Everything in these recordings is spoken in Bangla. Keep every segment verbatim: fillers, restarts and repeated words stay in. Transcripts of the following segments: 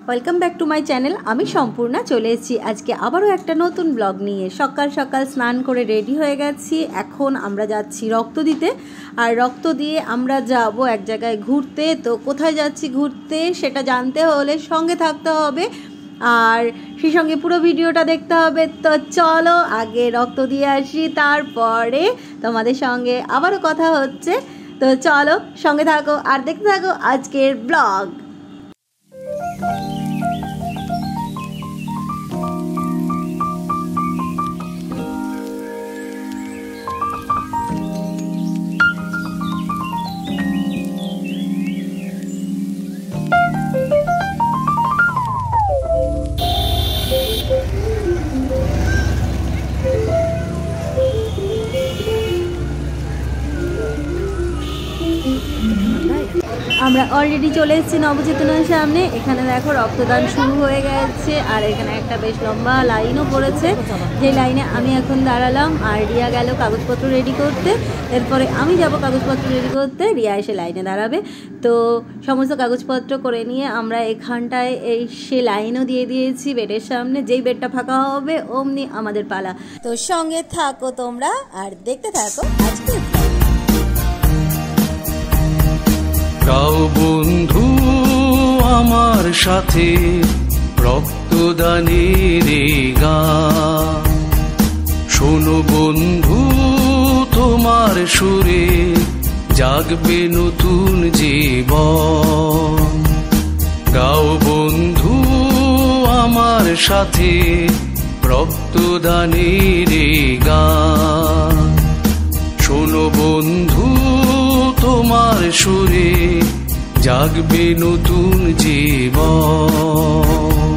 Welcome back to my channel. আমি সম্পূর্ণা চলে এসেছি আজকে আবারও একটা নতুন ব্লগ নিয়ে। সকাল সকাল স্নান করে রেডি হয়ে গেছি। এখন আমরা যাচ্ছি রক্ত দিতে, আর রক্ত দিয়ে আমরা যাব এক জায়গায় ঘুরতে। তো কোথায় যাচ্ছি ঘুরতে সেটা জানতে হলে সঙ্গে থাকতে হবে, আর সেই সঙ্গে পুরো ভিডিওটা দেখতে হবে। তো চলো আগে রক্ত দিয়ে আসি, তারপরে তোমাদের সঙ্গে আবারও কথা হচ্ছে। তো চলো সঙ্গে থাকো আর দেখতে থাকো আজকের ব্লগ। আমরা অলরেডি চলে এসেছি নবচেতনার সামনে। এখানে দেখো রক্তদান শুরু হয়ে গেছে, আর এখানে একটা বেশ লম্বা লাইনও পড়েছে, যে লাইনে আমি এখন দাঁড়ালাম। আর রিয়া গেল কাগজপত্র রেডি করতে, এরপরে আমি যাব কাগজপত্র রেডি করতে, রিয়া এসে লাইনে দাঁড়াবে। তো সমস্ত কাগজপত্র করে নিয়ে আমরা এখানটায় এই সে লাইনও দিয়ে দিয়েছি বেডের সামনে। যেই বেডটা ফাঁকা হবে অমনি আমাদের পালা। তো সঙ্গে থাকো তোমরা আর দেখতে থাকো আজকে। গাও বন্ধু আমার সাথে রক্তদানের গান, শোনো বন্ধু তোমার সুরে জাগবে নতুন জীবন। গাও বন্ধু আমার সাথে রক্তদানের গান, শোনো বন্ধু তোমার সুরে জাগবে নতুন জীবন।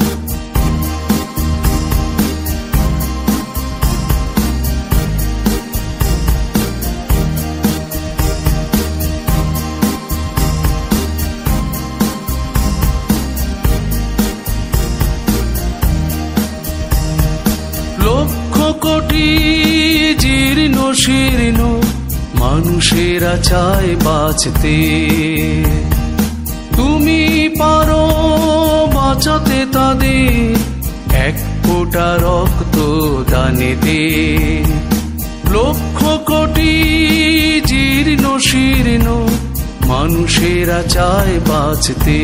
লক্ষ কোটি জীর্ণ শীর্ণ মানুষেরা চায় বাঁচতে, তুমি পারো বাঁচাতে তাদের এক ফোঁটা রক্ত দানেতে। লক্ষ কোটি জীর্ণ শীর্ণ মানুষেরা চায় বাঁচতে,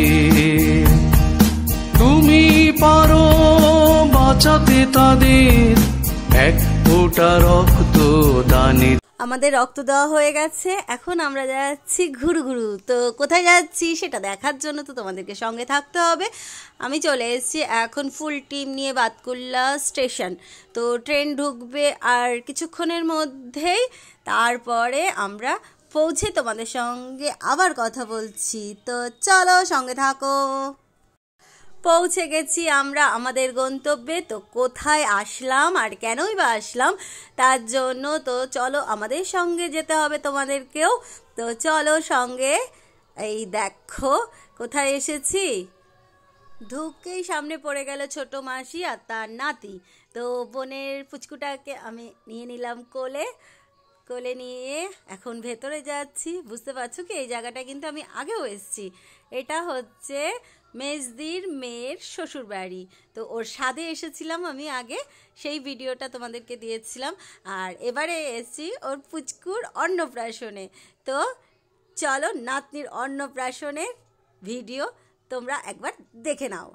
তুমি পারো বাঁচাতে তাদের এক ফোঁটা রক্ত দানে। আমাদের রক্ত দেওয়া হয়ে গেছে, এখন আমরা যাচ্ছি ঘুরু ঘুরু। তো কোথায় যাচ্ছি সেটা দেখার জন্য তো তোমাদেরকে সঙ্গে থাকতে হবে। আমি চলে এসেছি এখন ফুল টিম নিয়ে বাতকুল্লা স্টেশন। তো ট্রেন ঢুকবে আর কিছুক্ষণের মধ্যেই, তারপরে আমরা পৌঁছে তোমাদের সঙ্গে আবার কথা বলছি। তো চলো সঙ্গে থাকো। পৌঁছে গেছি আমরা আমাদের গন্তব্যে। তো কোথায় আসলাম আর কেনই বা আসলাম তার জন্য তো চলো আমাদের সঙ্গে যেতে হবে তোমাদেরকেও। তো চলো সঙ্গে। এই দেখো কোথায় এসেছি। ঢুকেই সামনে পড়ে গেল ছোট মাসি আর তার নাতি। তো বোনের পুচকুটাকে আমি নিয়ে নিলাম কোলে। কোলে নিয়ে এখন ভেতরে যাচ্ছি। বুঝতে পারছো কি, এই জায়গাটা কিন্তু আমি আগেও এসেছি। এটা হচ্ছে মেজদির মেয়ের শ্বশুর বাড়ি। তো ওর সাধে এসেছিলাম আমি আগে, সেই ভিডিওটা তোমাদেরকে দিয়েছিলাম। আর এবারে এসেছি ওর পুচকুর অন্নপ্রাশনে। তো চলো নাতনির অন্নপ্রাশনের ভিডিও তোমরা একবার দেখে নাও।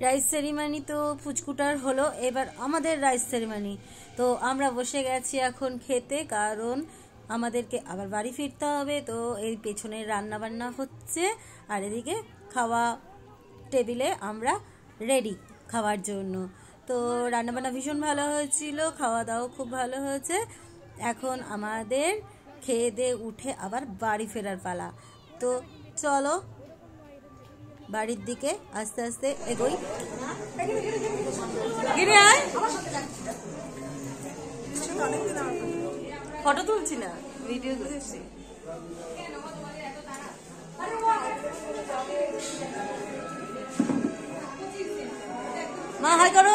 রাইস সেরিমানি তো পুচকুটার হলো, এবার আমাদের রাইস সেরিমানি। তো আমরা বসে গেছি এখন খেতে, কারণ আমাদেরকে আবার বাড়ি ফিরতে হবে। তো এই পেছনে রান্না বান্না হচ্ছে, আর এদিকে খাওয়া টেবিলে আমরা রেডি খাওয়ার জন্য। তো রান্নাবান্না ভীষণ ভালো হয়েছিল, খাওয়া দাওয়া খুব ভালো হয়েছে। এখন আমাদের খেয়ে দিয়ে উঠে আবার বাড়ি ফেরার পালা। তো চলো বাড়ির দিকে আস্তে আস্তে এগোই। ফটো তুলছি না, ভিডিও করছি। মা হাই করো।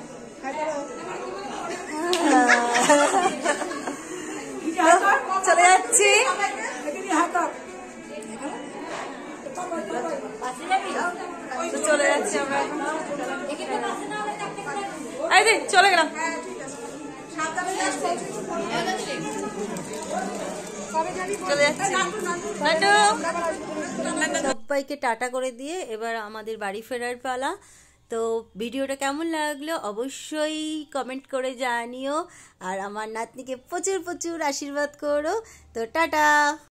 চলে যাচ্ছি। চলে যাচ্ছি আমরা, এই যে চলে গেলাম। চলে যাচ্ছি। সবাইকে টাটা করে দিয়ে এবার আমাদের বাড়ি ফেরার পালা। তো ভিডিওটা কেমন লাগলো অবশ্যই কমেন্ট করে জানিও, আর আমার নাতনিকে প্রচুর প্রচুর আশীর্বাদ করো। তো টাটা।